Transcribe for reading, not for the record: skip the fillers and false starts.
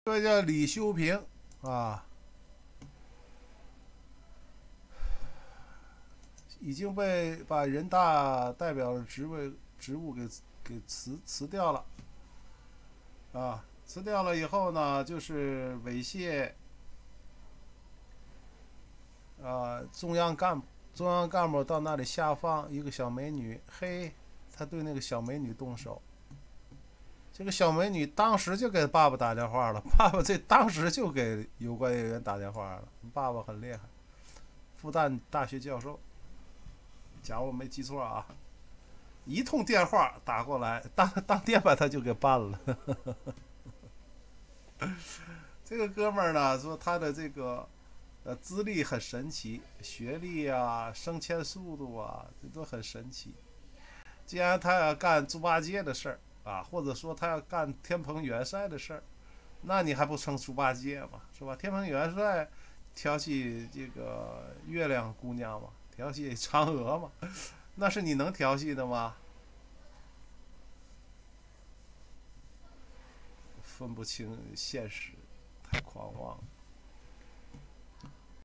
这位叫李修平啊，已经把人大代表的职务给辞掉了啊。辞掉了以后呢，就是猥亵中央干部。中央干部到那里下放一个小美女，嘿，他对那个小美女动手。这个小美女当时就给爸爸打电话了，爸爸当时就给有关人员打电话了。爸爸很厉害，复旦大学教授，假如我没记错啊，一通电话打过来，当电把他就给办了。这个哥们儿呢说他的这个资历很神奇，学历啊、升迁速度啊，这都很神奇。既然他要干猪八戒的事儿啊，或者说他要干天蓬元帅的事儿，那你还不成猪八戒吗？是吧？天蓬元帅调戏这个月亮姑娘嘛，调戏嫦娥嘛，那是你能调戏的吗？分不清现实，太狂妄了。